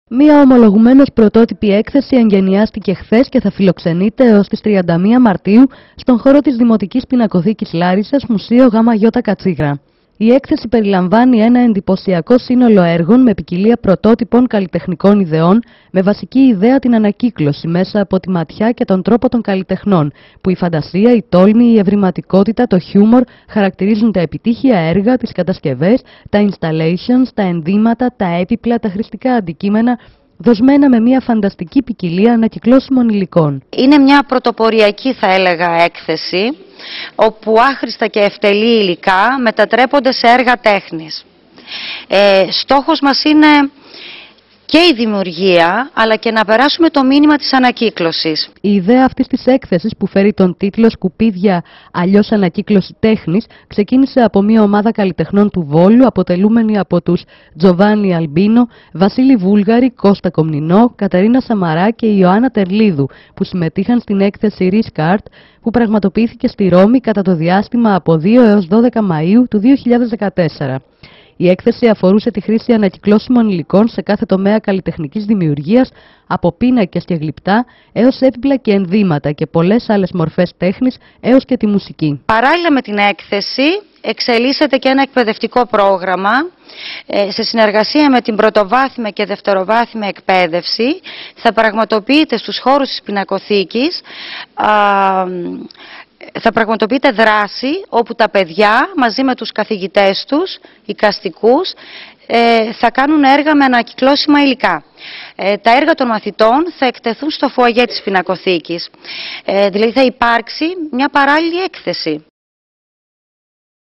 Μία ομολογουμένως πρωτότυπη έκθεση εγγενιάστηκε χθες και θα φιλοξενείται έως τις 31 Μαρτίου στον χώρο της Δημοτικής Πινακοθήκης Λάρισσας, Μουσείο ΓΙ Κατσίγρα. Η έκθεση περιλαμβάνει ένα εντυπωσιακό σύνολο έργων με ποικιλία πρωτότυπων καλλιτεχνικών ιδεών, με βασική ιδέα την ανακύκλωση μέσα από τη ματιά και τον τρόπο των καλλιτεχνών, που η φαντασία, η τόλμη, η ευρηματικότητα, το χιούμορ χαρακτηρίζουν τα επιτύχια έργα, τις κατασκευές, τα installations, τα ενδύματα, τα έπιπλα, τα χρηστικά αντικείμενα, δοσμένα με μια φανταστική ποικιλία ανακυκλώσιμων υλικών. Είναι μια πρωτοποριακή, θα έλεγα, έκθεση, όπου άχρηστα και ευτελή υλικά μετατρέπονται σε έργα τέχνης. Στόχος μας είναι και η δημιουργία, αλλά και να περάσουμε το μήνυμα της ανακύκλωσης. Η ιδέα αυτής της έκθεσης, που φέρει τον τίτλο «Σκουπίδια, αλλιώς ανακύκλωση τέχνης», ξεκίνησε από μια ομάδα καλλιτεχνών του Βόλου, αποτελούμενη από τους Τζοβάνι Αλμπίνο, Βασίλη Βούλγαρη, Κώστα Κομνηνό, Κατερίνα Σαμαρά και Ιωάννα Τερλίδου, που συμμετείχαν στην έκθεση Riskart, που πραγματοποιήθηκε στη Ρώμη κατά το διάστημα από 2 έως 12 Μαΐου του 2014. Η έκθεση αφορούσε τη χρήση ανακυκλώσιμων υλικών σε κάθε τομέα καλλιτεχνικής δημιουργίας, από πίνακες και γλυπτά έως έπιπλα και ενδύματα και πολλές άλλες μορφές τέχνης έως και τη μουσική. Παράλληλα με την έκθεση εξελίσσεται και ένα εκπαιδευτικό πρόγραμμα σε συνεργασία με την πρωτοβάθμια και δευτεροβάθμια εκπαίδευση. Θα πραγματοποιείται στους χώρους της Πινακοθήκης θα πραγματοποιείται δράση όπου τα παιδιά μαζί με τους καθηγητές τους, οικαστικούς, θα κάνουν έργα με ανακυκλώσιμα υλικά. Τα έργα των μαθητών θα εκτεθούν στο φουαγέ της Πινακοθήκης. Δηλαδή θα υπάρξει μια παράλληλη έκθεση.